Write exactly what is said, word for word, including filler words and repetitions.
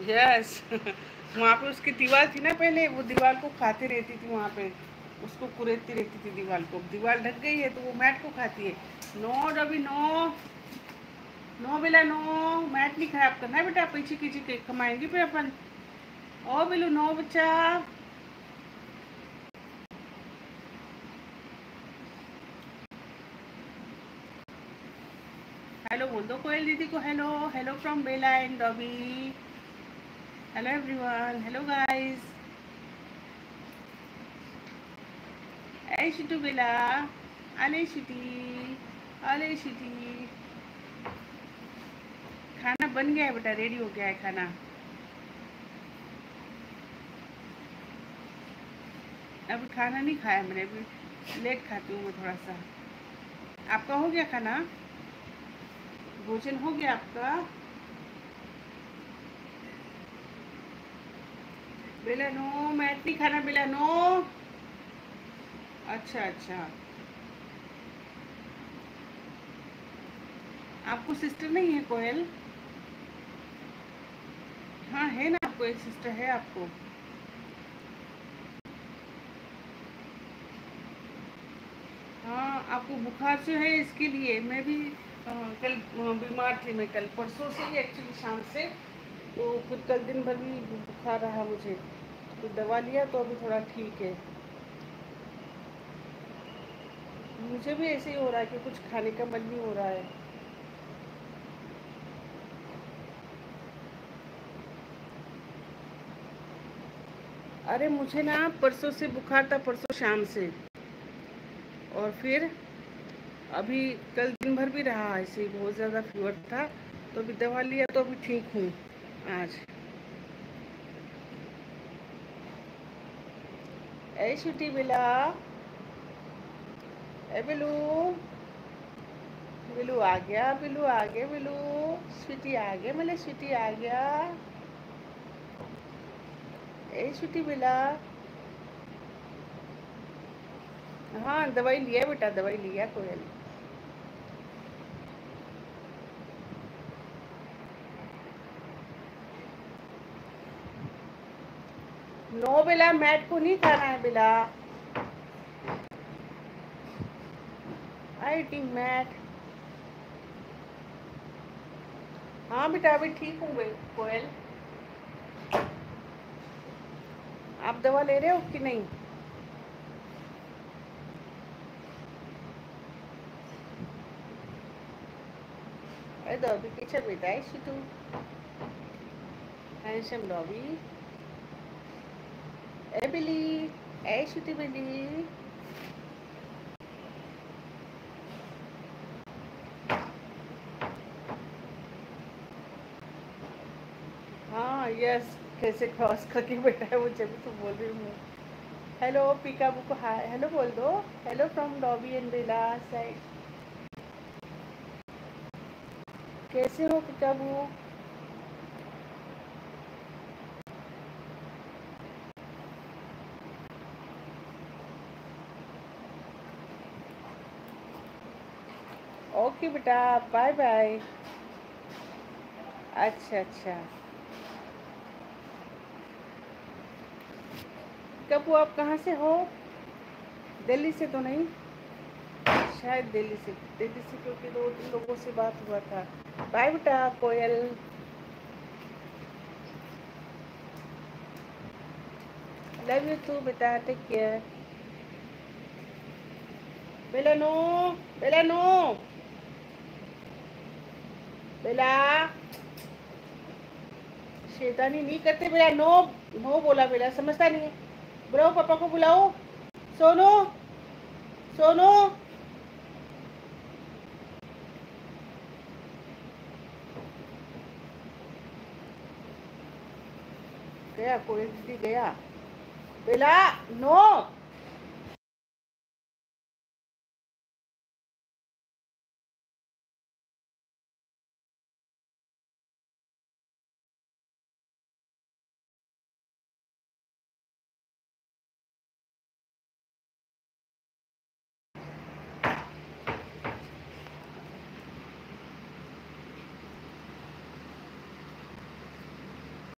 Yes वहाँ पे उसकी दीवार थी ना, पहले वो दीवार को खाती रहती थी वहाँ पे, उसको कुरेदती रहती थी दीवार को। दीवार ढक गई है तो वो मैट को खाती है। No Dobby no, no Bella no, mat नहीं खराब करना है बेटा, पीछे खींचे के कमाएंगे फिर अपन। ओ बिल्लू नो बच्चा। हेलो बोल दो कोयल दीदी को, hello hello from Bella and Dobby. Hello everyone, hello guys. ए शिटू बेला, अले शिटी, अले शिटी। खाना बन गया है बेटा, रेडी हो गया है खाना। अभी खाना नहीं खाया मैंने, अभी लेट खाती हूँ मैं थोड़ा सा। आपका हो गया खाना? भोजन हो गया आपका? बेला नो, मैट नहीं खाना बेला नो। अच्छा अच्छा, आपको सिस्टर नहीं है कोयल? हाँ है ना, आपको एक सिस्टर है आपको। हाँ आपको बुखार से है, इसके लिए मैं भी अ, कल अ, बीमार थी। मैं कल परसों से ही एक्चुअली शाम से, तो फिर कल दिन भर भी बुखार रहा मुझे, तो दवा लिया तो अभी थोड़ा ठीक है। मुझे भी ऐसे ही हो रहा है कि कुछ खाने का मन नहीं हो रहा है। अरे मुझे ना परसों से बुखार था, परसों शाम से, और फिर अभी कल दिन भर भी रहा ऐसे ही, बहुत ज़्यादा फीवर था, तो अभी दवा लिया तो अभी ठीक हूँ आज। ए छुट्टी बिला, ए बिलू, बिलू आ गया, बिलू आ गया, बिलू स्वीटी आ गया, मेरे स्वीटी आ गया। ए छुट्टी बिला। हाँ दवाई लिया बेटा, दवाई लिया कोयल। नो बेला, मैट को नहीं खाना है बेला, आई ईटिंग मैट। हाँ बेटा अभी ठीक हूँ बे- कोयल। आप दवा ले रहे हो कि नहीं? अरे डॉबी किचन बेटा है शिटू, हैंडसम डॉबी। ए बिली, ए शिटू बिली। हाँ यस, कैसे क्रॉस करके बैठा है, मुझे भी तो बोल रही हूँ। हेलो पीका बुको, हाय हेलो बोल दो। Hello from Dobby and Bella side. कैसे हो पीका बू? ओके बेटा, बाय बाय। अच्छा अच्छा, कबू आप कहाँ से हो? दिल्ली से तो नहीं? शायद दिल्ली से, दिल्ली से क्योंकि दो तीन लोगों से बात हुआ था। बाय बेटा कोयल। लव यू टू बेटा, take care. Bella no, Bella no, Bella शैतानी नहीं करते बेला, नो नो बोला बेला, समझता नहीं है। बुलाओ पापा को बुलाओ। सोनू, सोनू गया, कोयल दीदी गया। Bella no.